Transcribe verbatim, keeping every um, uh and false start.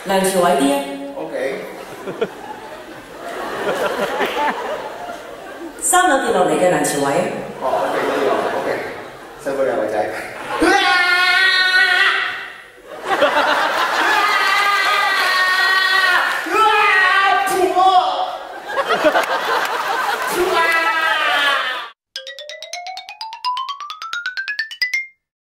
梁朝偉啲啊。 OK。 三樓跌落嚟嘅梁朝偉啊。 哦，OK，呢個 OK，細個又嚟